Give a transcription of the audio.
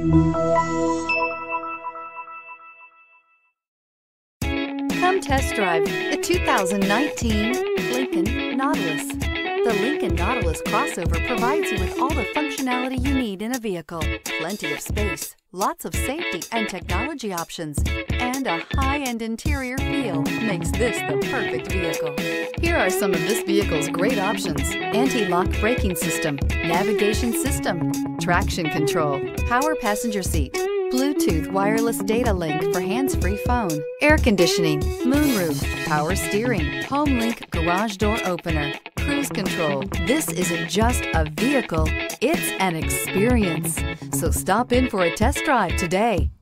Come test drive the 2019 Lincoln Nautilus. The Lincoln Nautilus crossover provides you with all the functionality you need in a vehicle. Plenty of space, lots of safety and technology options, and a high-end interior feel makes this the perfect vehicle. Here are some of this vehicle's great options: anti-lock braking system, navigation system, traction control, power passenger seat, Bluetooth wireless data link for hands-free phone, air conditioning, moonroof, power steering, home link garage door opener, cruise control. This isn't just a vehicle, it's an experience. So stop in for a test drive today.